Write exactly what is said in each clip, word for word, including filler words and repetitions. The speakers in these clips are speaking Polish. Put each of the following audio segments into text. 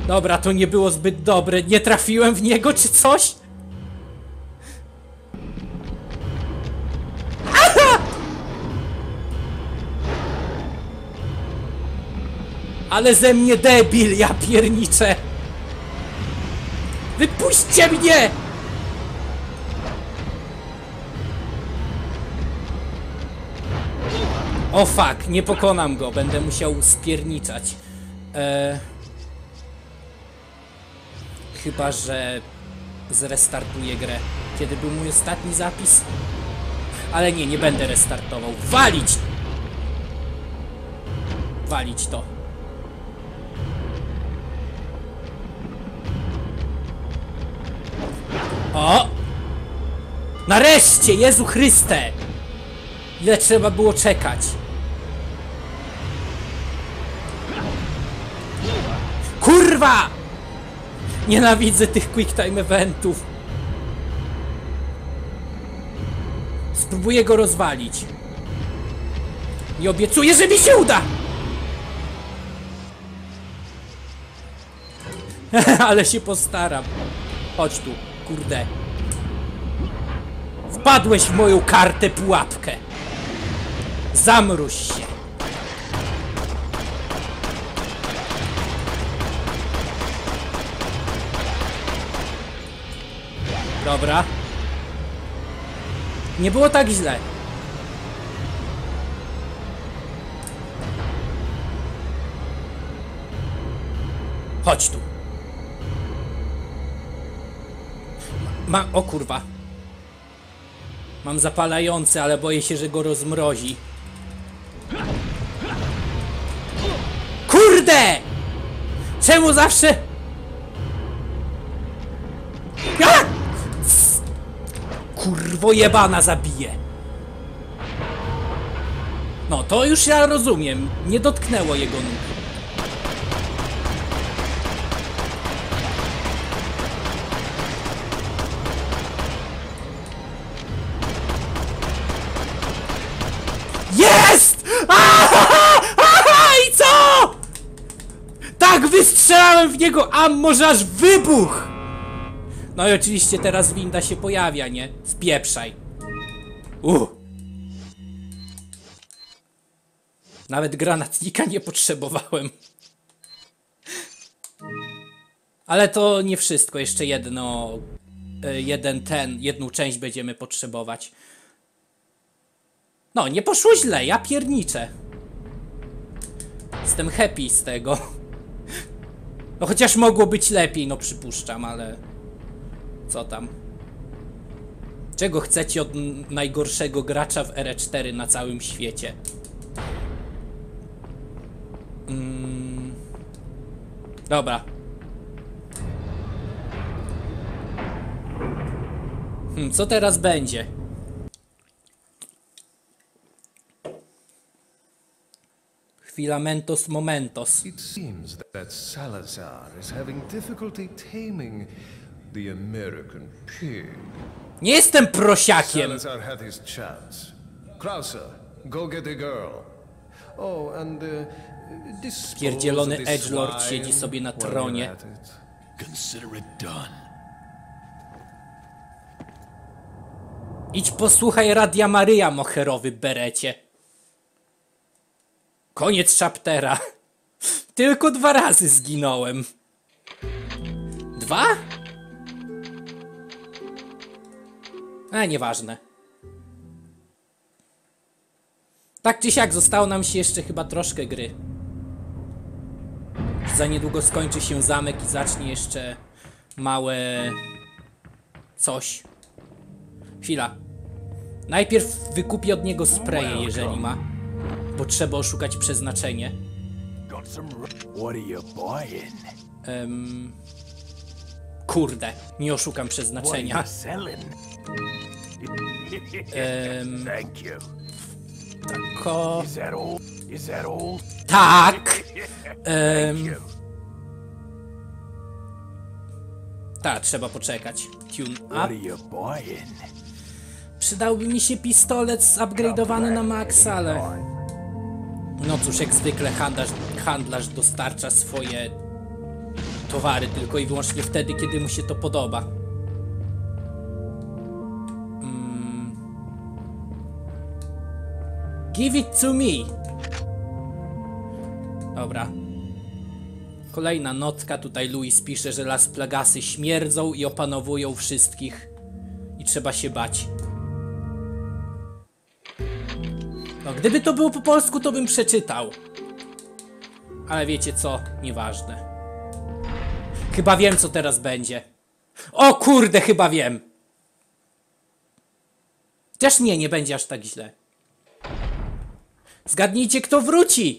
Dobra, to nie było zbyt dobre. Nie trafiłem w niego, czy coś? Aha! Ale ze mnie debil, ja pierniczę. Wypuśćcie mnie! O fuck, nie pokonam go, będę musiał spierniczać. Eee... Chyba, że zrestartuję grę. Kiedy był mój ostatni zapis? Ale nie, nie będę restartował. Walić! Walić to. O! Nareszcie! Jezu Chryste! Ile trzeba było czekać? Kurwa! Nienawidzę tych quick time eventów. Spróbuję go rozwalić. Nie obiecuję, że mi się uda! Ale się postaram. Chodź tu, kurde. Wpadłeś w moją kartę pułapkę. Zamruź się. Dobra. Nie było tak źle. Chodź tu. Ma... O kurwa. Mam zapalający, ale boję się, że go rozmrozi. Kurde! Czemu zawsze... A! Kurwo jebana zabije. No to już ja rozumiem. Nie dotknęło jego nóg. Jest! I co? Tak wystrzelałem w niego ammo, że aż wybuch! No i oczywiście teraz winda się pojawia, nie? Spieprzaj. Uh. Nawet granatnika nie potrzebowałem. Ale to nie wszystko. Jeszcze jedno... Jeden ten... Jedną część będziemy potrzebować. No, nie poszło źle. Ja pierniczę. Jestem happy z tego. No chociaż mogło być lepiej, no przypuszczam, ale... Co tam? Czego chcecie od najgorszego gracza w R E cztery na całym świecie? Mm. Dobra. Hmm, co teraz będzie? Filamentos momentos. It seems that Salazar is having difficulty taming the American pig. Nie jestem prosiakiem. Salazar had his chance. Krauser, go get a girl. Oh, and uh, dispose Pierdzielony of this edgelord swine siedzi sobie na while tronie. you're at it. Consider it done. Idź posłuchaj Radia Maryja, moherowy berecie. Koniec chaptera. Tylko dwa razy zginąłem. Dwa? A, nieważne. Tak czy siak, zostało nam się jeszcze chyba troszkę gry. Za niedługo skończy się zamek i zacznie jeszcze małe... coś. Chwila. Najpierw wykupię od niego spreje, jeżeli ma. Bo trzeba oszukać przeznaczenie. Um, kurde, nie oszukam przeznaczenia. Um, tako... Tak! Um, tak, trzeba poczekać. Tune up. Przydałby mi się pistolet zupgrade'owany na max, ale... No cóż, jak zwykle handlarz, handlarz dostarcza swoje towary tylko i wyłącznie wtedy, kiedy mu się to podoba. Mm. Give it to me. Dobra. Kolejna notka. Tutaj Louis pisze, że Las Plagasy śmierdzą i opanowują wszystkich. I trzeba się bać. No, gdyby to było po polsku, to bym przeczytał. Ale wiecie co? Nieważne. Chyba wiem, co teraz będzie. O kurde, chyba wiem. Chociaż nie, nie będzie aż tak źle. Zgadnijcie, kto wróci.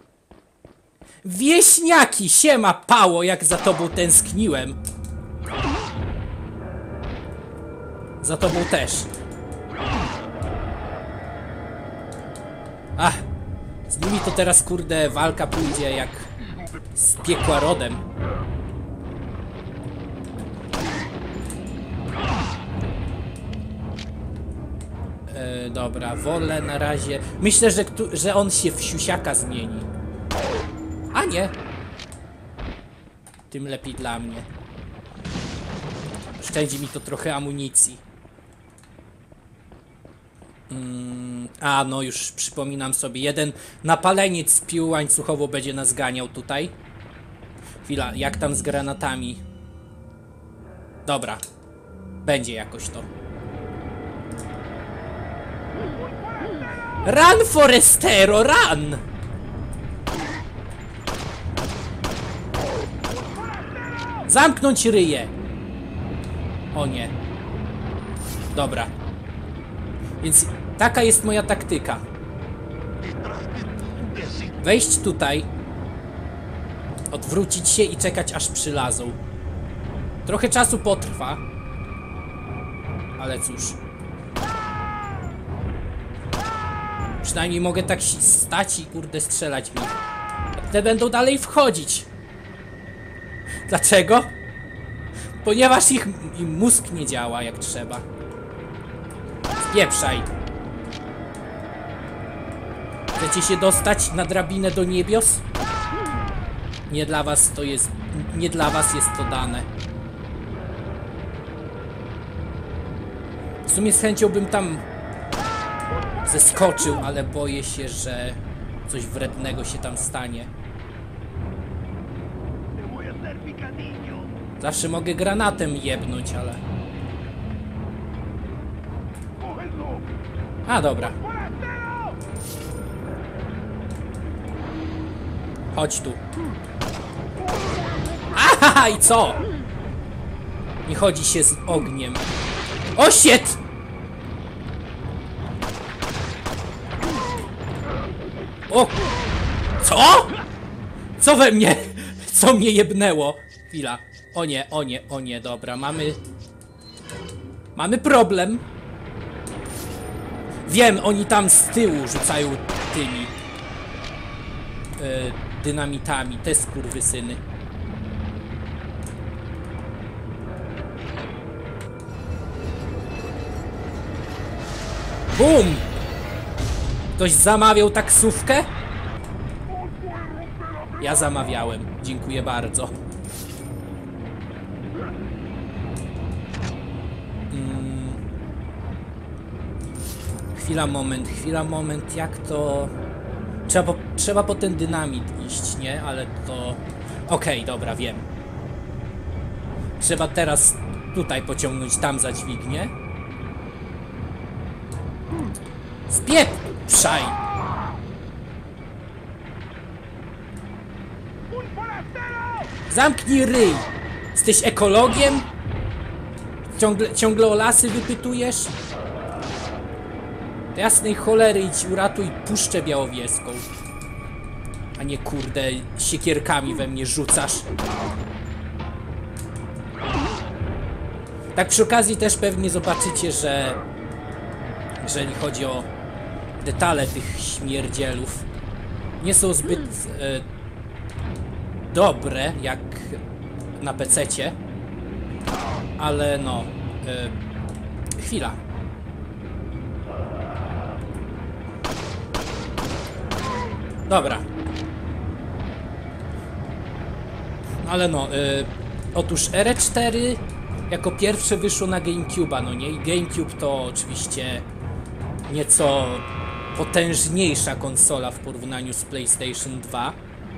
Wieśniaki, siema Pało, jak za tobą tęskniłem. Za tobą też. Ach, z nimi to teraz kurde walka pójdzie jak z piekła rodem. E, dobra, wolę na razie. Myślę, że, że on się w siusiaka zmieni. A nie. Tym lepiej dla mnie. Szczędzi mi to trochę amunicji. Mm, a no już przypominam sobie. Jeden napaleniec z pił łańcuchowo będzie nas ganiał tutaj. Chwila, jak tam z granatami? Dobra. Będzie jakoś to. Run, Forestero, run! Zamknąć ryje! O nie. Dobra. Więc taka jest moja taktyka. Wejść tutaj, odwrócić się i czekać, aż przylazą. Trochę czasu potrwa, ale cóż. Przynajmniej mogę tak stać i kurde strzelać w nich. A te będą dalej wchodzić. Dlaczego? Ponieważ ich, im mózg nie działa jak trzeba. Spieprzaj. Chcecie się dostać na drabinę do niebios? Nie dla was to jest... Nie dla was jest to dane. W sumie z chęcią bym tam zeskoczył, ale boję się, że coś wrednego się tam stanie. Zawsze mogę granatem jebnąć, ale... A, dobra. Chodź tu. Aha, i co? Nie chodzi się z ogniem. O, shit! O! Co? Co we mnie? Co mnie jebnęło? Chwila. O nie, o nie, o nie, dobra, mamy... Mamy problem. Wiem, oni tam z tyłu rzucają tymi... Yy, dynamitami, te skurwysyny. Bum! Ktoś zamawiał taksówkę? Ja zamawiałem. Dziękuję bardzo. Hmm. Chwila, moment, chwila, moment. Jak to... Trzeba po, trzeba po ten dynamit iść, nie? Ale to... Okej, okay, dobra, wiem. Trzeba teraz tutaj pociągnąć tam za dźwignię. Spieprzaj! Zamknij ryj! Jesteś ekologiem? Ciągle, ciągle o lasy wypytujesz? Do jasnej cholery idź uratuj Puszczę Białowieską. A nie kurde siekierkami we mnie rzucasz. Tak przy okazji też pewnie zobaczycie, że jeżeli chodzi o detale tych śmierdzielów, nie są zbyt e, dobre jak na pececie, ale no e, chwila. Dobra. Ale no, y, otóż R E cztery jako pierwsze wyszło na GameCube'a, no nie? I GameCube to oczywiście nieco potężniejsza konsola w porównaniu z PlayStation dwa.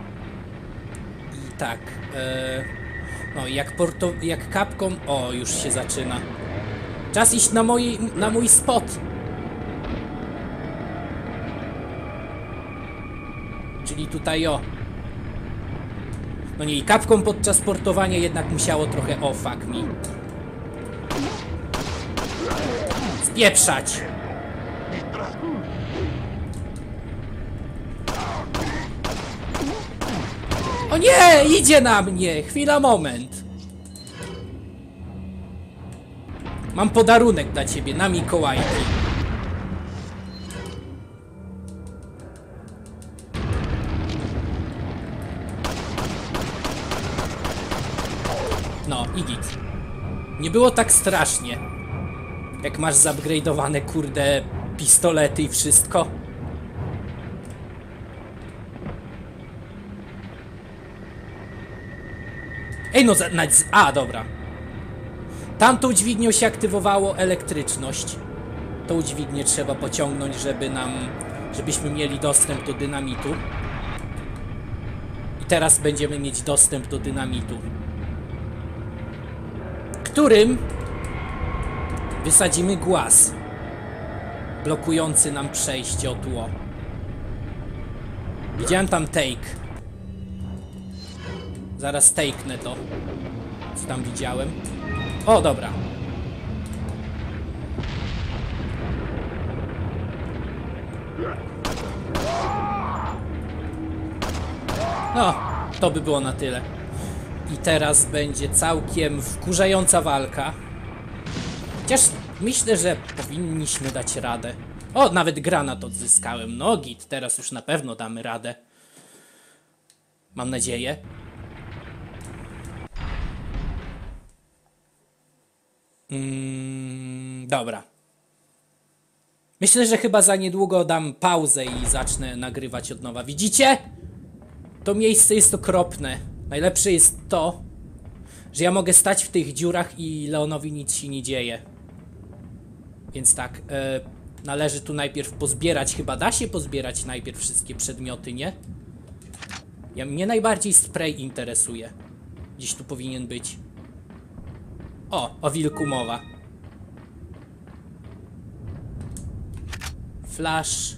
I tak, y, no jak, porto, jak Capcom... O, już się zaczyna. Czas iść na, moi, na mój spot. Czyli tutaj o. No nie, i Capcom podczas portowania jednak musiało trochę o fuck me. Spieprzać! O nie! Idzie na mnie! Chwila, moment. Mam podarunek dla ciebie na Mikołajki. No, i git. Nie było tak strasznie. Jak masz zupgrade'owane, kurde, pistolety i wszystko. Ej, no, za, na, a, dobra. Tamtą dźwignią się aktywowało elektryczność. Tą dźwignię trzeba pociągnąć, żeby nam, żebyśmy mieli dostęp do dynamitu. I teraz będziemy mieć dostęp do dynamitu, którym wysadzimy głaz blokujący nam przejście o tło. Widziałem tam take. Zaraz take'nę to, co tam widziałem. O, dobra. No, to by było na tyle. I teraz będzie całkiem wkurzająca walka. Chociaż myślę, że powinniśmy dać radę. O, nawet granat odzyskałem. No git, teraz już na pewno damy radę. Mam nadzieję. Mm, dobra. Myślę, że chyba za niedługo dam pauzę i zacznę nagrywać od nowa. Widzicie? To miejsce jest okropne. Najlepsze jest to, że ja mogę stać w tych dziurach i Leonowi nic się nie dzieje. Więc tak, e, należy tu najpierw pozbierać. Chyba da się pozbierać najpierw wszystkie przedmioty, nie? Ja, mnie najbardziej spray interesuje. Gdzieś tu powinien być. O, o wilku mowa. Flash.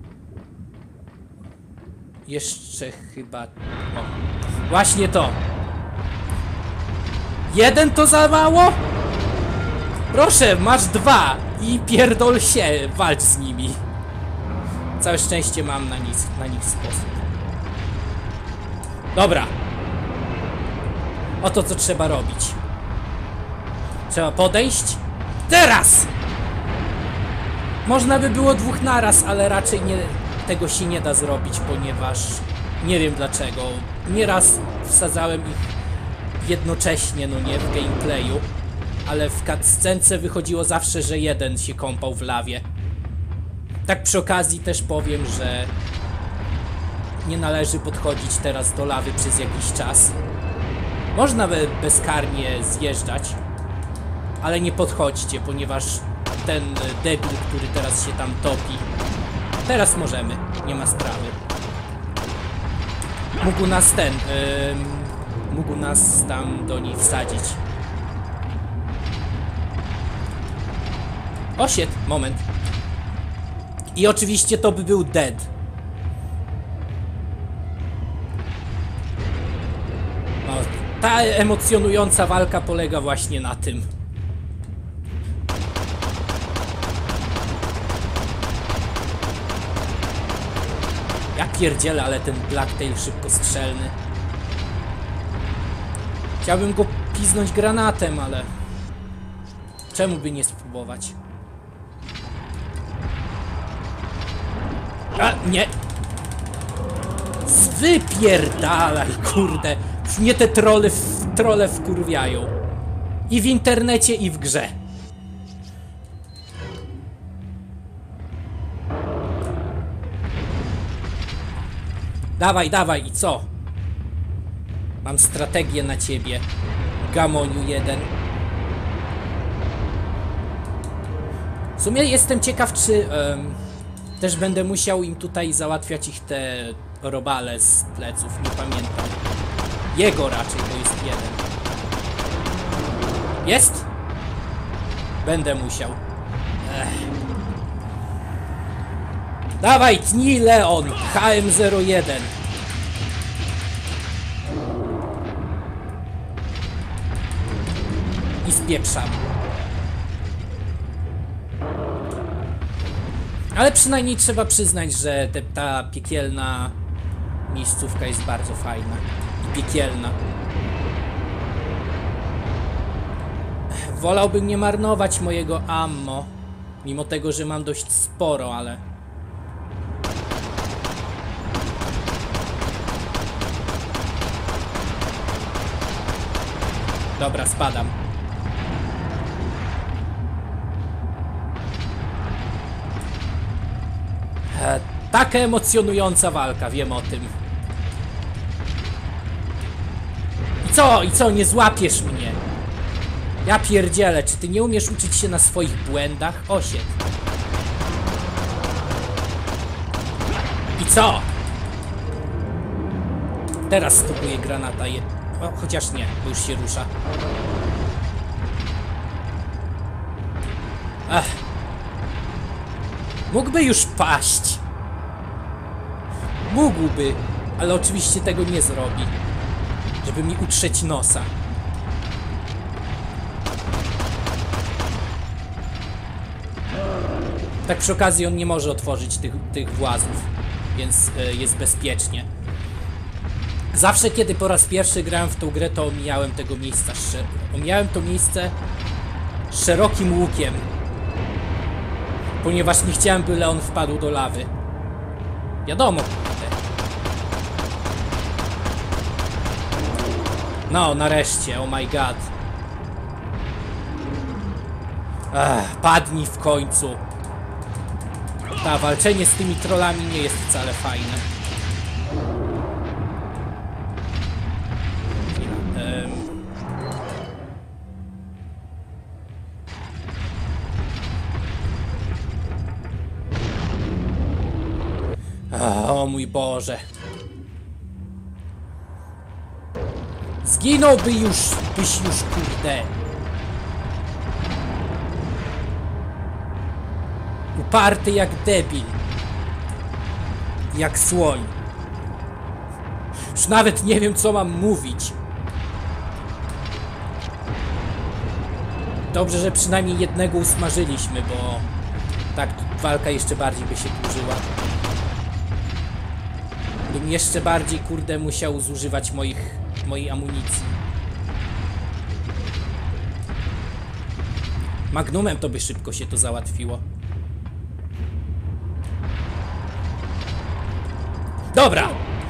Jeszcze chyba... O, właśnie to. Jeden to za mało? Proszę, masz dwa i pierdol się, walcz z nimi. Całe szczęście mam na nich, na nich sposób. Dobra. Oto co trzeba robić. Trzeba podejść. Teraz! Można by było dwóch naraz, ale raczej nie, tego się nie da zrobić, ponieważ nie wiem dlaczego. Nieraz wsadzałem ich jednocześnie, no nie, w gameplayu, ale w cutscence wychodziło zawsze, że jeden się kąpał w lawie. Tak przy okazji też powiem, że nie należy podchodzić teraz do lawy przez jakiś czas. Można by bezkarnie zjeżdżać, ale nie podchodźcie, ponieważ ten debil, który teraz się tam topi, teraz możemy, nie ma sprawy. Mógł nas ten, yy, mógł nas tam do niej wsadzić. O shit, moment. I oczywiście to by był dead. No, ta emocjonująca walka polega właśnie na tym. Ja pierdzielę, ale ten Blacktail szybkostrzelny. Chciałbym go piznąć granatem, ale... czemu by nie spróbować? A, nie! Wypierdalaj, kurde! Już mnie te trolle, trolle wkurwiają. I w internecie, i w grze. Dawaj, dawaj, i co? Mam strategię na ciebie, gamoniu jeden. W sumie jestem ciekaw, czy um, też będę musiał im tutaj załatwiać ich te robale z pleców, nie pamiętam. Jego raczej, bo jest jeden. Jest? Będę musiał. Ech. Dawaj, tnij Leon, H M zero jeden. I spieprzam. Ale przynajmniej trzeba przyznać, że te, ta piekielna miejscówka jest bardzo fajna. I piekielna. Wolałbym nie marnować mojego ammo. Mimo tego, że mam dość sporo, ale... Dobra, spadam. E, taka emocjonująca walka, wiem o tym. I co? I co? Nie złapiesz mnie? Ja pierdzielę, czy ty nie umiesz uczyć się na swoich błędach? Osied. I co? Teraz stopuje granata je... O, chociaż nie, bo już się rusza. Ach. Mógłby już paść. Mógłby, ale oczywiście tego nie zrobi. Żeby mi utrzeć nosa. Tak przy okazji on nie może otworzyć tych, tych włazów, więc y, jest bezpiecznie. Zawsze kiedy po raz pierwszy grałem w tą grę, to omijałem tego miejsca. Omijałem to miejsce szerokim łukiem. Ponieważ nie chciałem, by Leon wpadł do lawy. Wiadomo. No, nareszcie, oh my god. Ech, padnij w końcu. Ta, walczenie z tymi trollami nie jest wcale fajne. O mój Boże. Zginąłby już, byś już, kurde. Uparty jak debil. Jak słoń. Już nawet nie wiem, co mam mówić. Dobrze, że przynajmniej jednego usmażyliśmy, bo tak walka jeszcze bardziej by się dłużyła. Bym jeszcze bardziej, kurde, musiał zużywać moich, mojej amunicji. Magnumem to by szybko się to załatwiło. Dobra!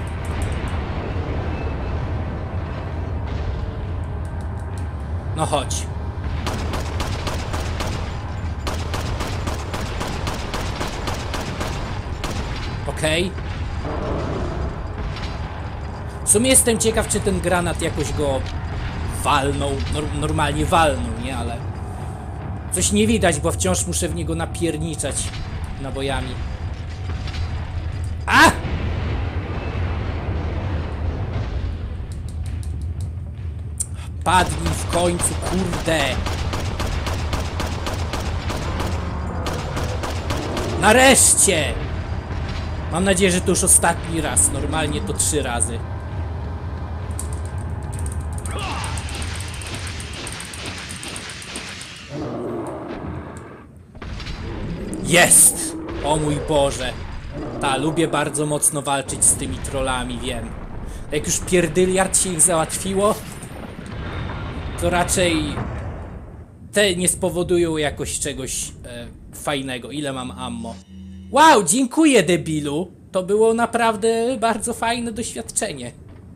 No chodź. Okej. Okay. W sumie jestem ciekaw, czy ten granat jakoś go walnął. Nor normalnie walnął, nie? Ale coś nie widać, bo wciąż muszę w niego napierniczać nabojami. A! Padnij w końcu, kurde! Nareszcie! Mam nadzieję, że to już ostatni raz. Normalnie to trzy razy. Jest! O mój Boże! Ta, lubię bardzo mocno walczyć z tymi trollami, wiem. Jak już pierdyliard się ich załatwiło, to raczej te nie spowodują jakoś czegoś e, fajnego. Ile mam ammo? Wow, dziękuję, debilu! To było naprawdę bardzo fajne doświadczenie.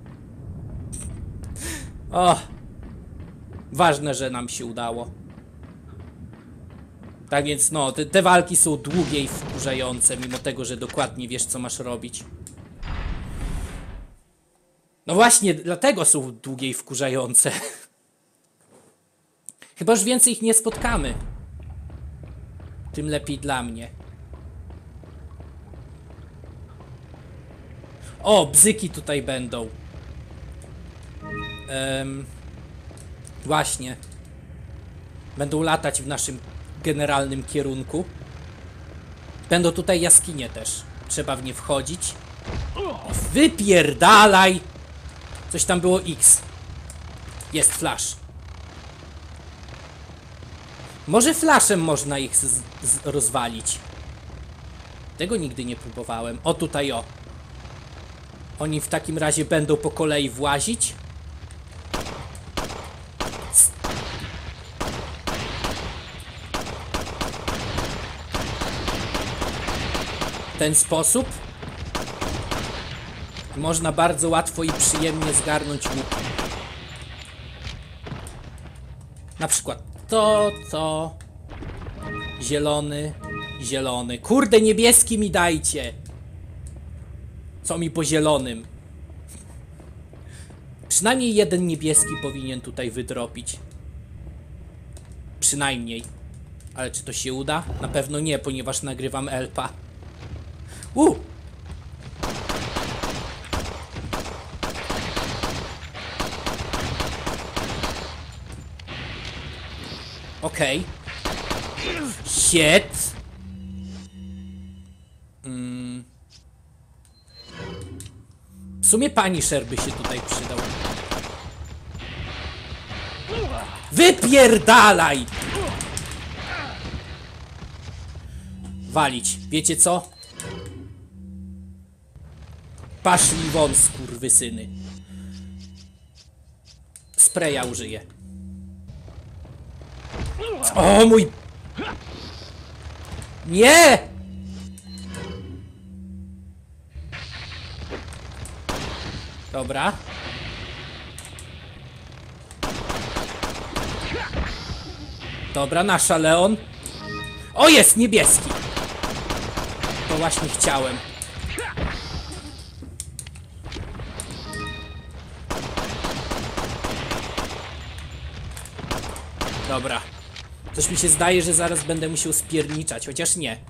O! Ważne, że nam się udało. Tak więc no, te, te walki są długie i wkurzające, mimo tego, że dokładnie wiesz, co masz robić. No właśnie, dlatego są długie i wkurzające. Chyba już więcej ich nie spotkamy. Tym lepiej dla mnie. O, bzyki tutaj będą. Um, właśnie. Będą latać w naszym generalnym kierunku. Będą tutaj jaskinie też. Trzeba w nie wchodzić. Wypierdalaj! Coś tam było X. Jest flash. Może flashem można ich z, z, rozwalić. Tego nigdy nie próbowałem. O, tutaj o. Oni w takim razie będą po kolei włazić. W ten sposób można bardzo łatwo i przyjemnie zgarnąć łuk. Na przykład to, to... Zielony, zielony. Kurde, niebieski mi dajcie! Co mi po zielonym? Przynajmniej jeden niebieski powinien tutaj wydropić. Przynajmniej. Ale czy to się uda? Na pewno nie, ponieważ nagrywam elpa. U! Okej. Okay. Shit. Mm. W sumie Punisher by się tutaj przydał. Wypierdalaj! Walić. Wiecie co? Paszli won, skurwysyny. Spraya użyję. O mój... Nie! Dobra. Dobra, nasza Leon. O, jest niebieski. To właśnie chciałem. Dobra. Coś mi się zdaje, że zaraz będę musiał spierniczać, chociaż nie.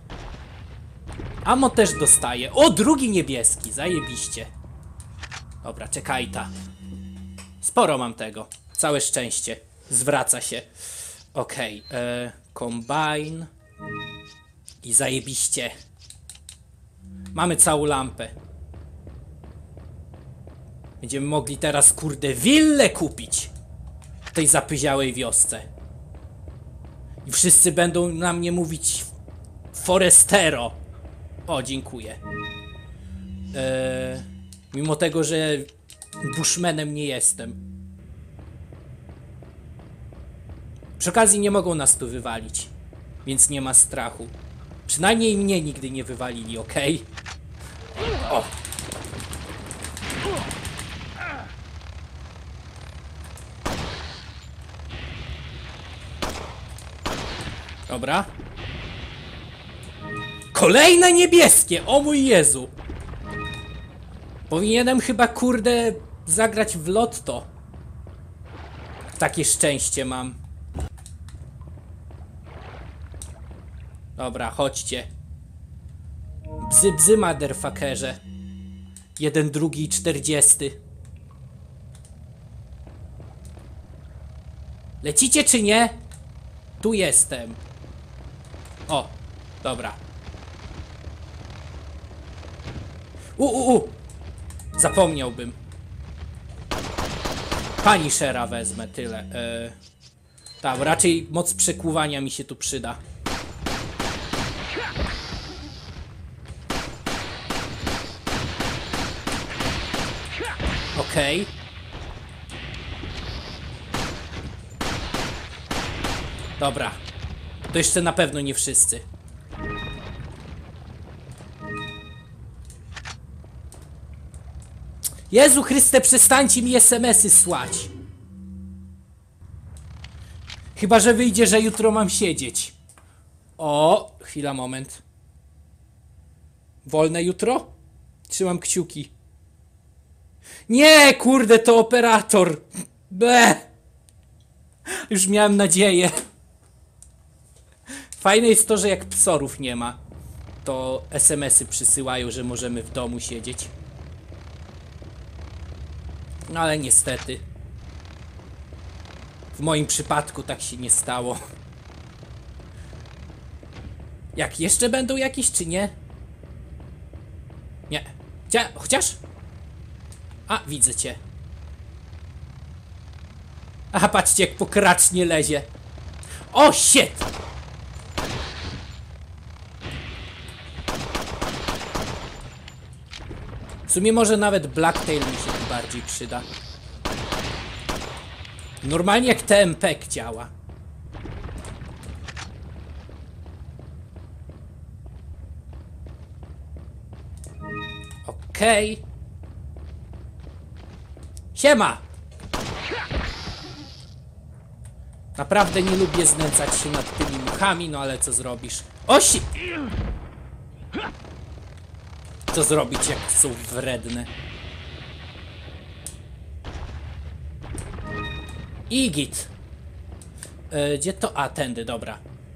Amo też dostaję. O, drugi niebieski, zajebiście. Dobra, czekaj ta. Sporo mam tego. Całe szczęście. Zwraca się. Okej. Okay. E, combine. I zajebiście. Mamy całą lampę. Będziemy mogli teraz, kurde, willę kupić. W tej zapyziałej wiosce. I wszyscy będą na mnie mówić Forestero. O, dziękuję. Eee, mimo tego, że Bushmanem nie jestem. Przy okazji nie mogą nas tu wywalić. Więc nie ma strachu. Przynajmniej mnie nigdy nie wywalili, ok? O! Dobra. Kolejne niebieskie! O mój Jezu! Powinienem chyba, kurde, zagrać w lotto. Takie szczęście mam. Dobra, chodźcie. Bzy, bzy, motherfuckerze. Jeden, drugi, czterdziesty. Lecicie czy nie? Tu jestem. O, dobra. U, u, u. Zapomniałbym. Punishera wezmę, tyle. E... Tak, raczej moc przekuwania mi się tu przyda. Okej. Okay. Dobra. To jeszcze na pewno nie wszyscy. Jezu Chryste, przestańcie mi es em esy słać. Chyba że wyjdzie, że jutro mam siedzieć. O, chwila, moment. Wolne jutro? Trzymam kciuki. Nie, kurde, to operator. Be. Już miałem nadzieję. Fajne jest to, że jak psorów nie ma, to es em esy przysyłają, że możemy w domu siedzieć. No ale niestety. W moim przypadku tak się nie stało. Jak jeszcze będą jakieś, czy nie? Nie. Chcia chociaż? A, widzę cię. Aha, patrzcie, jak pokracznie lezie. O, shit! W sumie może nawet Blacktail mi się tu bardziej przyda. Normalnie jak T M P działa. Okej. Okay. Siema! Naprawdę nie lubię znęcać się nad tymi muchami, no ale co zrobisz? Osi! Co zrobić, jak są wredne? I git. Yy, gdzie to? A, tędy, dobra.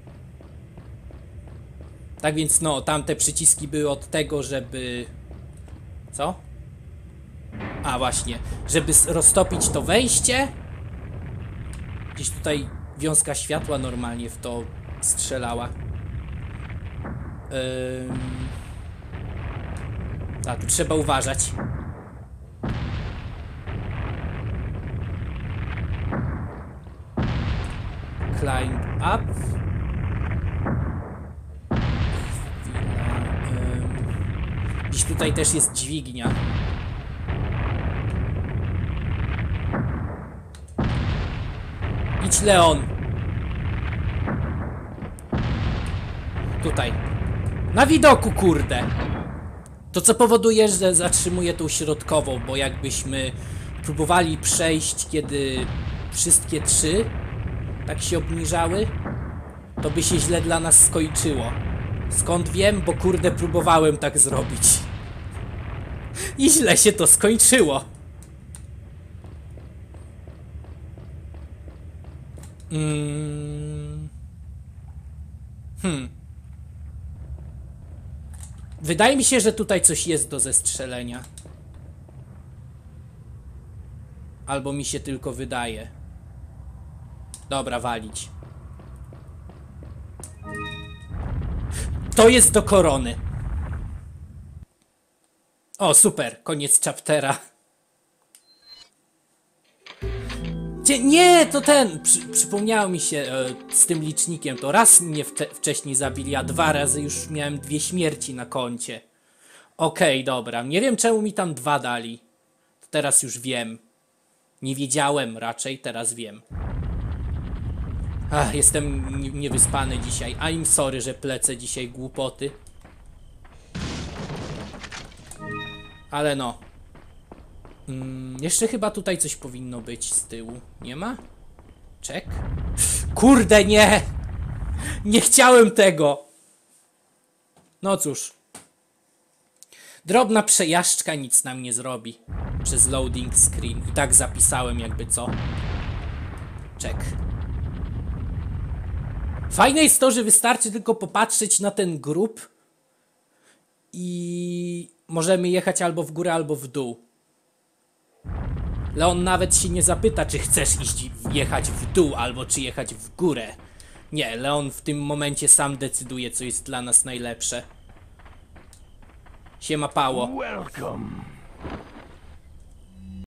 Tak więc no, tamte przyciski były od tego, żeby... Co? A, właśnie. Żeby roztopić to wejście. Gdzieś tutaj wiązka światła normalnie w to strzelała. Ym... A, tu trzeba uważać. Climb up. Ym... Gdzieś tutaj też jest dźwignia. Idź, Leon. Tutaj. Na widoku, kurde. To co powoduje, że zatrzymuję tą środkową, bo jakbyśmy próbowali przejść, kiedy wszystkie trzy tak się obniżały, to by się źle dla nas skończyło. Skąd wiem? Bo kurde próbowałem tak zrobić. I źle się to skończyło. Hmm. Hmm. Wydaje mi się, że tutaj coś jest do zestrzelenia. Albo mi się tylko wydaje. Dobra, walić. To jest do korony. O, super, koniec chaptera. Nie, to ten, przy, przypomniało mi się e, z tym licznikiem, to raz mnie wte, wcześniej zabili, a dwa razy już miałem dwie śmierci na koncie. Okej, okay, dobra, nie wiem czemu mi tam dwa dali. To teraz już wiem. Nie wiedziałem raczej, teraz wiem. Ach, jestem niewyspany dzisiaj. I'm sorry, że plecę dzisiaj głupoty. Ale no. Mm, jeszcze chyba tutaj coś powinno być z tyłu. Nie ma? Czek? Kurde, nie! Nie chciałem tego! No cóż. Drobna przejażdżka nic nam nie zrobi. Przez loading screen. I tak zapisałem jakby co. Czek. Fajne jest to, że wystarczy tylko popatrzeć na ten grób i możemy jechać albo w górę, albo w dół. Leon nawet się nie zapyta, czy chcesz iść jechać w dół, albo czy jechać w górę. Nie, Leon w tym momencie sam decyduje, co jest dla nas najlepsze. Siema, Pało. Welcome.